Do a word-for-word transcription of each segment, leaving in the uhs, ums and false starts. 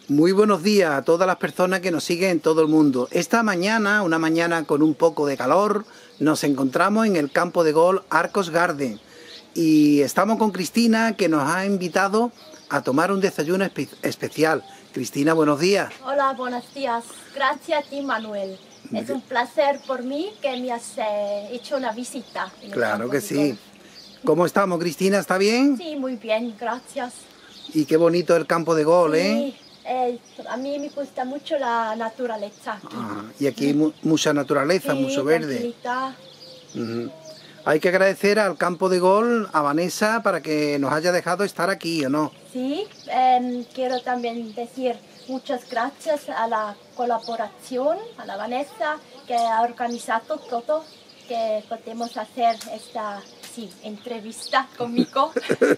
Muy buenos días a todas las personas que nos siguen en todo el mundo. Esta mañana, una mañana con un poco de calor, nos encontramos en el campo de golf Arcos Garden y estamos con Cristina, que nos ha invitado a tomar un desayuno espe especial. Cristina, buenos días. Hola, buenos días. Gracias a ti, Manuel. Es un placer por mí que me has eh, hecho una visita. Claro que sí. ¿Cómo estamos, Cristina? ¿Está bien? Sí, muy bien, gracias. Y qué bonito el campo de golf, sí, ¿eh? eh, a mí me gusta mucho la naturaleza aquí. Ah, y aquí hay mu mucha naturaleza, sí, mucho verde. Tranquilita. Uh-huh. Hay que agradecer al campo de golf, a Vanessa, para que nos haya dejado estar aquí, ¿o no? Sí, eh, quiero también decir muchas gracias a la colaboración, a la Vanessa, que ha organizado todo, que podemos hacer esta sí, entrevista conmigo.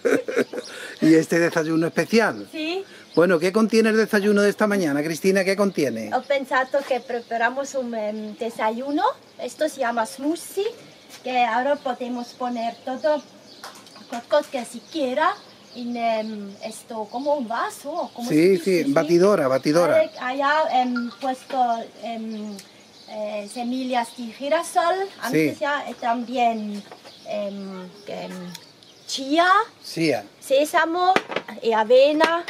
¿Y este desayuno especial? Sí. Bueno, ¿qué contiene el desayuno de esta mañana, Cristina? ¿Qué contiene? He pensado que preparamos un um, desayuno, esto se llama smoothie, que ahora podemos poner todo lo que si quiera en um, esto como un vaso. ¿Cómo sí, se dice? sí, batidora, batidora. Allá he um, puesto um, eh, semillas de girasol, antes sí. ya eh, también um, um, chía, Chía, sésamo y avena.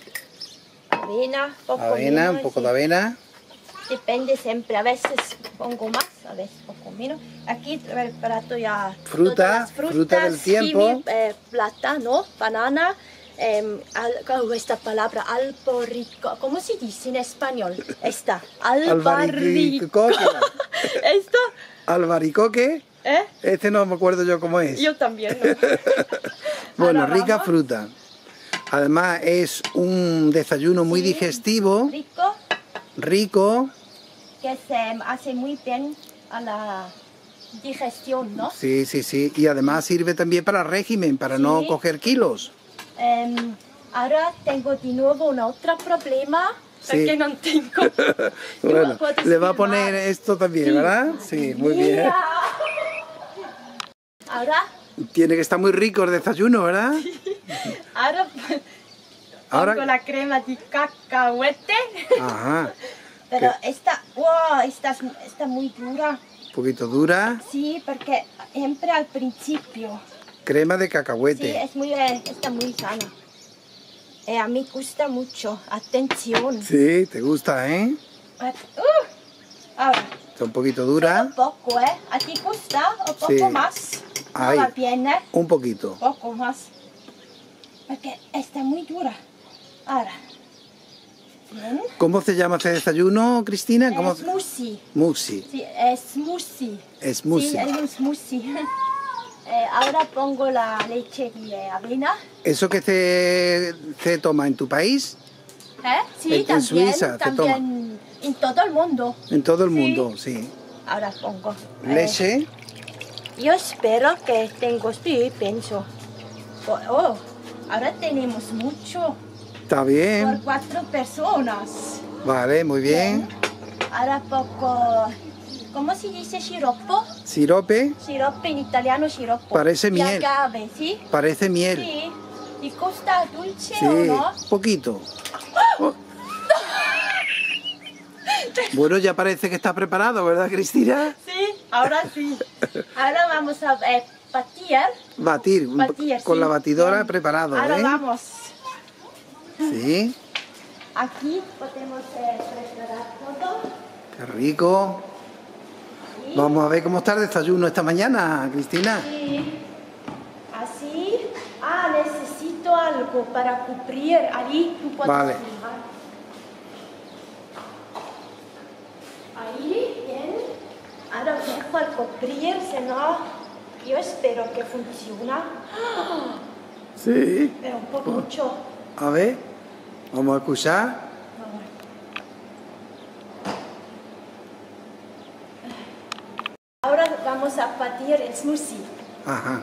Avena, poco avena, menos, un poco sí. de avena. Depende siempre, a veces pongo más, a veces poco menos. Aquí he preparado ya fruta, todas las frutas, fruta del tiempo. kiwi, eh, plátano, banana, eh, al, esta palabra albaricoque, ¿cómo se dice en español? Esta, albaricoque. ¿Esto? Albaricoque. ¿Eh? Este no me acuerdo yo cómo es. Yo también no. Bueno, Ahora rica vamos. fruta. Además es un desayuno muy sí, digestivo. Rico. Rico. Que se hace muy bien a la digestión, ¿no? Sí, sí, sí. Y además sirve también para régimen, para sí. no coger kilos. Um, ahora tengo de nuevo un otro problema. Sí. Que no tengo. Bueno, le va a filmar. poner esto también, sí. ¿verdad? Sí, muy Mira. bien. Ahora. Tiene que estar muy rico el desayuno, ¿verdad? Sí. Ahora, Ahora pongo la crema de cacahuete. Ajá. Pero ¿Qué? esta, wow, esta está muy dura. Un poquito dura. Sí, porque siempre al principio. Crema de cacahuete. Sí, es muy, está muy sana. Eh, a mí gusta mucho. Atención. Sí, te gusta, ¿eh? Uh, ahora. Está un poquito dura. Un poco, ¿eh? ¿A ti gusta? ¿Un poco sí. más? Ahí. No va bien, ¿eh? Un poquito. Un poco más. Porque está muy dura. Ahora. Bien. ¿Cómo se llama ese desayuno, Cristina? ¿Cómo? Es smoothie. Smoothie. Sí, es smoothie. Smoothie. Sí, es un smoothie. eh, ahora pongo la leche de avena. ¿Eso que se, se toma en tu país? ¿Eh? Sí, en, también. En Suiza también se toma. En todo el mundo. En todo el sí. mundo, sí. Ahora pongo. Leche. Eh, yo espero que tengo, sí, pienso. Oh, ahora tenemos mucho. Está bien. Por cuatro personas. Vale, muy bien. bien. Ahora poco, ¿cómo se dice siropo? Sirope. Sirope en italiano, siropo. Parece miel. De agave, ¿sí? Parece miel. Sí. ¿Y gusta dulce sí, o no? poquito. Oh. Bueno, ya parece que está preparado, ¿verdad, Cristina? Sí, ahora sí. Ahora vamos a eh, batir. Batir, batir con sí. la batidora Bien. preparado, Ahora ¿eh? vamos. Sí. Aquí podemos eh, preparar todo. Qué rico. ¿Sí? Vamos a ver cómo está el desayuno esta mañana, Cristina. Sí. Así. Ah, necesito algo para cubrir. Ahí tú puedes vale. filmar. Ahí, bien. Ahora dejo al cubrir, si no, yo espero que funcione. Sí. Pero un poco mucho. A ver, vamos a escuchar. Ahora vamos a batir el smoothie. Ajá.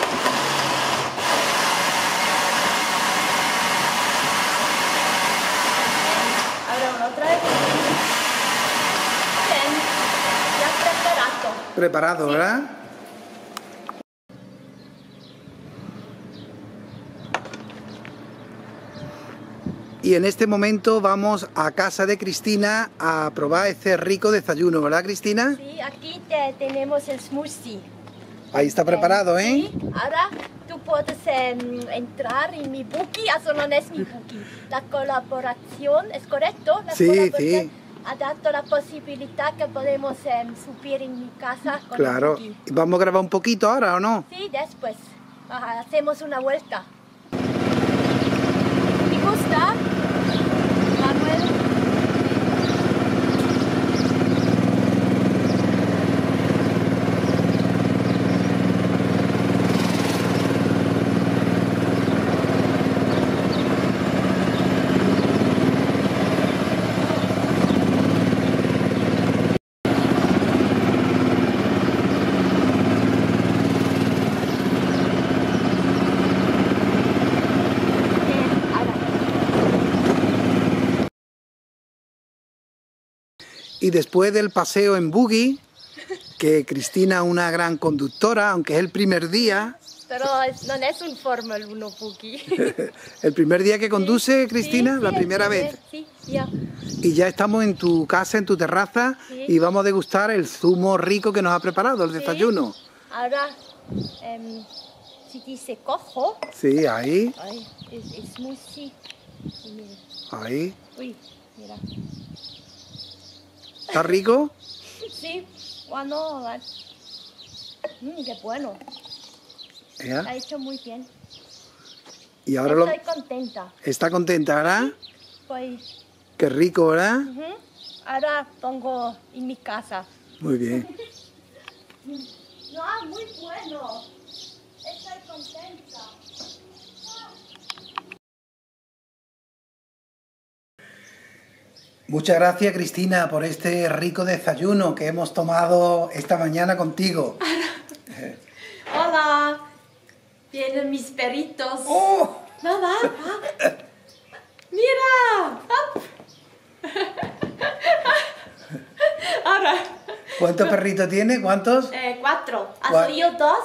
Ahora otra vez. Bien, ya preparado. Preparado, sí. ¿Verdad? Y en este momento vamos a casa de Cristina a probar este rico desayuno, ¿verdad, Cristina? Sí, aquí te, tenemos el smoothie. Ahí está preparado, ¿eh? Sí, ahora tú puedes eh, entrar en mi bookie, eso no es mi bookie. La colaboración, ¿es correcto? La Sí, sí. Ha dado la posibilidad que podemos eh, subir en mi casa con Claro. el bookie. ¿Vamos a grabar un poquito ahora o no? Sí, después. Ajá, hacemos una vuelta. ¿Te gusta, Manuel? Y después del paseo en buggy, que Cristina es una gran conductora, aunque es el primer día. Pero es, no es un Fórmula uno buggy. El primer día que conduce, Sí, Cristina, sí, la sí, primera el vez. primer- Sí, ya. Y ya estamos en tu casa, en tu terraza, Sí. y vamos a degustar el zumo rico que nos ha preparado, el Sí. desayuno. Ahora, em, si dice cojo, Sí, ahí, ay, es, es smoothie. Y mira, ahí. uy, mira. ¿Está rico? Sí, bueno, va- mm, qué bueno. Ya. Ha hecho muy bien. Y ahora lo... Estoy contenta. está contenta, ¿verdad? Pues, Qué rico, ¿verdad? ujú, ahora pongo en mi casa. Muy bien. No, muy bueno. Estoy contenta. Muchas gracias, Cristina, por este rico desayuno que hemos tomado esta mañana contigo. Hola, vienen mis perritos. ¡Oh! Nada, ah. Mira. Ahora, ¿Cuántos perritos tiene? ¿Cuántos? eh, cuatro. Cua- ¿Has yo dos?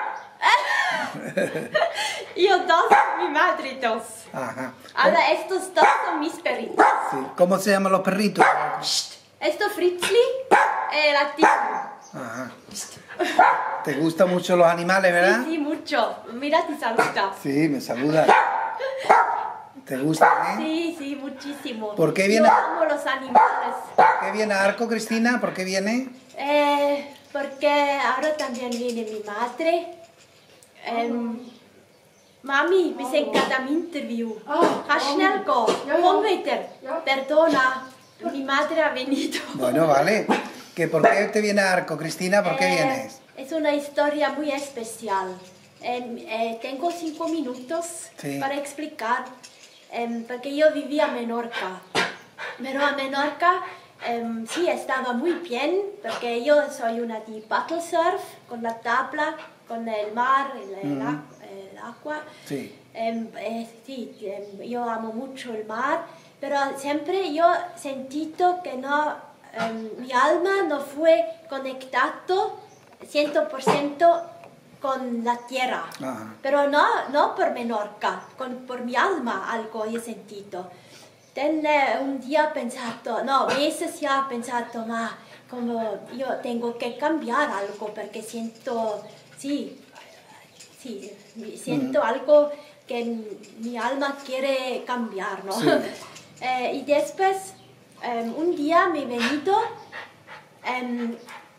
Yo dos, mi madre dos. Ajá. Ahora estos dos son mis perritos. Sí. ¿Cómo se llaman los perritos? Esto Fritzli, eh, latino. Ajá. ¿Te gustan mucho los animales, verdad? Sí, sí, mucho. Mira, te saluda. Sí, me saluda. ¿Te gusta, eh? Sí, sí, muchísimo. ¿Por qué viene- Yo amo los animales. ¿Por qué viene Arco, Cristina? ¿Por qué viene? Eh, porque ahora también viene mi madre. Em, Mami, wir sind gerade am Interview. Kannst schnell gehen? Komm weiter. Perdona, mi madre ha venido. Bueno, vale. ¿Que ¿Por qué te viene Arco, Cristina? ¿Por qué Eh, vienes? Es una historia muy especial. Em, eh, tengo cinco minutos Sí. para explicar, em, porque yo vivía en Menorca. Pero a Menorca em, sí estaba muy bien, porque yo soy una de paddle surf, con la tabla, con el mar, el, el Mm. a- el agua. Sí. Em, eh, sí, em, yo amo mucho el mar, pero siempre yo he sentido que no, em, mi alma no fue conectado cien por ciento con la tierra. Ajá. Pero no, no por Menorca, con, por mi alma algo he sentido. Ten, eh, un día he pensado, no, veces ya he pensado, ma, como yo tengo que cambiar algo porque siento, sí, sí, siento algo que mi, mi alma quiere cambiar, ¿no? Sí. Eh, y después, em, un día me he venido, em,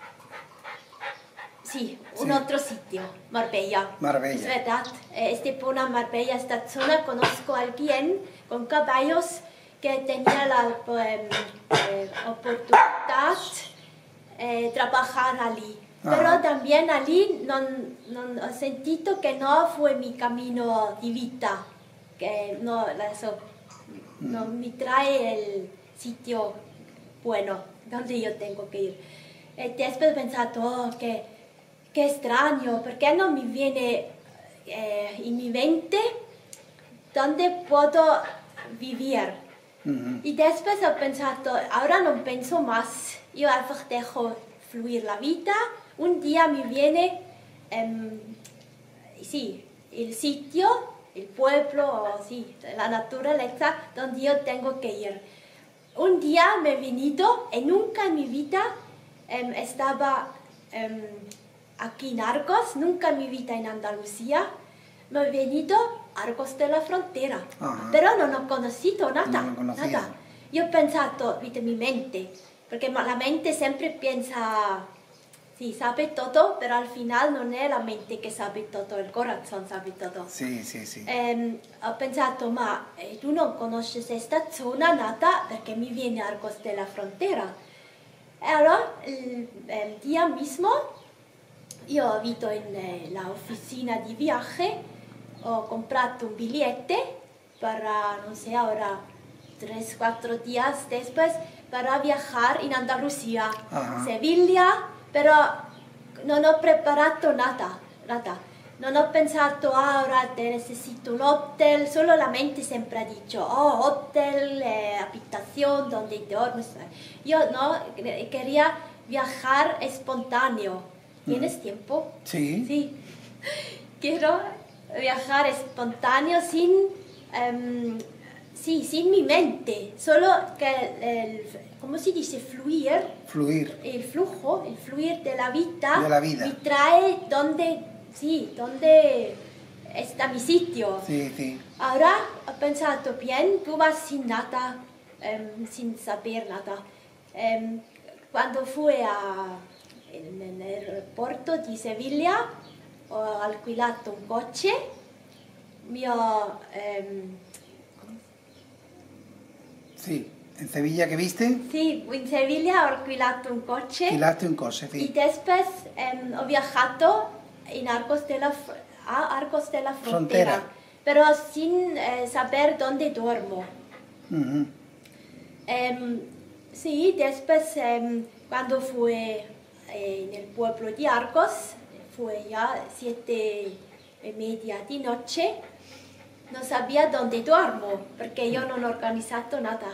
sí, un Sí. otro sitio, Marbella. Marbella. Es verdad, eh, este Pona Marbella, esta zona, conozco a alguien con caballos que tenía la em, eh, oportunidad de trabajar allí. Ajá. Pero también allí no, no, he sentido que no fue mi camino de vida, que no, eso, no me trae el sitio bueno donde yo tengo que ir. Eh, después he pensado, oh, que, qué extraño, ¿por qué no me viene eh, en mi mente dónde puedo vivir? Ujú. Y después he pensado, ahora no pienso más, yo einfach dejo fluir la vida. Un día me viene, em, sí, el sitio el pueblo, o sí, la naturaleza donde yo tengo que ir. Un día me he venido y nunca en mi vida um, estaba um, aquí en Arcos, nunca en mi vida en Andalucía. Me he venido a Arcos de la Frontera, Ajá. pero no he conocido nada, No lo conocía. nada. Yo he pensado, viste, mi mente, porque la mente siempre piensa, sí, sabe todo, pero al final no es la mente que sabe todo, el corazón sabe todo. Sí, sí, sí. Eh, ho pensato, ma eh, tu non conosci questa zona nata perché mi viene a Arcos de la Frontera. E allora, il eh, día mismo, io ho visto in eh, la oficina di viaje, ho comprato un billete para, non sé, ahora, tres, cuatro días después, para viajar en Andalucía, Ajá. Sevilla, pero non ho preparato nada, nada. Non ho pensato, ah, ora te necesito un hotel, solo la mente sempre ha dicho, oh, hotel, eh, habitación, donde duermes. Yo no, quería viajar espontáneo. ¿Tienes tiempo? Sí. Sí. Quiero viajar espontáneo sin, um, sí, sin mi mente, solo que el, ¿cómo se dice? Fluir. Fluir. El flujo, el fluir de la vida, De la vida. me trae donde, sí, donde está mi sitio. Sí, sí. Ahora he pensado bien, tú vas sin nada, um, sin saber nada. Um, cuando fui a, en, en el aeropuerto de Sevilla, ho alquilato un coche, mi ho, um, Sí. ¿En Sevilla qué viste? sì, in Sevilla ho alquilato un coche. Alquilaste un coche, Y sí. después em, he viajado en Arcos de la, Fr- a Arcos de la Frontera, Frontera. pero sin eh, saber dónde duermo. Ujú. Em, sí, después em, cuando fui eh, en el pueblo de Arcos, fue ya siete y media de noche, no sabía dónde duermo, porque yo no he organizado nada.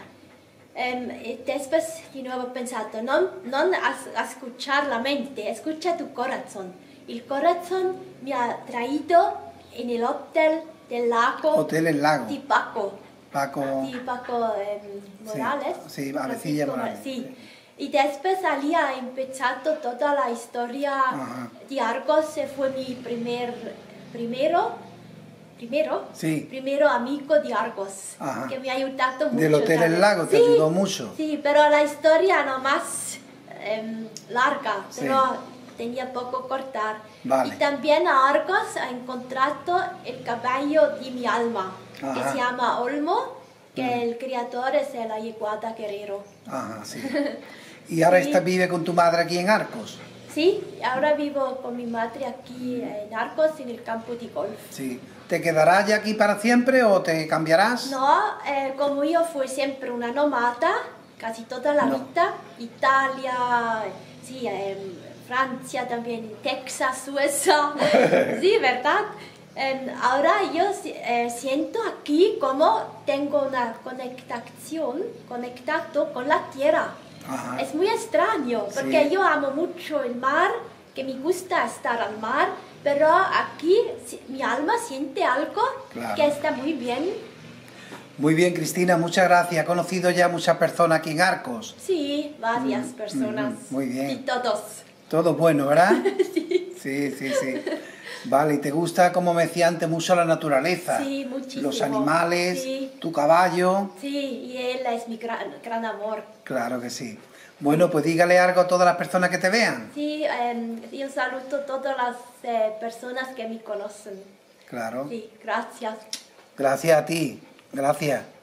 Um, e después di nuovo ho pensato, non, non as, escuchar la mente, escucha tu corazón. El corazón me ha traído en el hotel del lago Hotel El Lago. di Paco, Paco. di Paco em, Morales. Sí, sí, Avecilla Francisco Morales. Sí. Y después allí ha empezado toda la historia Ajá. de Arcos, fue mi primer, primero, primero, Sí. primero amigo de Arcos, Ajá. que me ha ayudado mucho. Del Hotel El ¿sabes? Lago, te Sí, ayudó mucho. Sí, pero la historia no más em, larga, Sí. pero tenía poco cortar. Vale. Y también a Arcos ha encontrado el caballo de mi alma, que Ajá. se llama Olmo, que el criador es el Ayeguada Guerrero. Ajá, sí. ¿Y ahora Sí. esta vive con tu madre aquí en Arcos? Sí, ahora vivo con mi madre aquí en Arcos, en el campo de golf. Sí. ¿Te quedarás ya aquí para siempre o te cambiarás? No, eh, como yo fui siempre una nómada, casi toda la No. vida, Italia, sí, eh, Francia también, Texas, U S A, sí, ¿verdad? Eh, ahora yo eh, siento aquí como tengo una conectación, conectado con la tierra. Ajá. Es muy extraño, porque Sí. yo amo mucho el mar, que me gusta estar al mar, pero aquí si- mi alma siente algo Claro. que está muy bien. Muy bien, Cristina, muchas gracias. He conocido ya muchas personas aquí en Arcos. Sí, varias personas. mm, muy bien. Y todos. Todo bueno, ¿verdad? Sí. Sí, sí, sí. Vale, ¿y te gusta, como me decía antes, mucho la naturaleza? Sí, muchísimo. Los animales, Sí. tu caballo. Sí, y él es mi gran, gran amor. Claro que sí. Bueno, pues dígale algo a todas las personas que te vean. Sí, em, yo saludo a todas las eh, personas que me conocen. Claro. Sí, gracias. Gracias a ti. Gracias.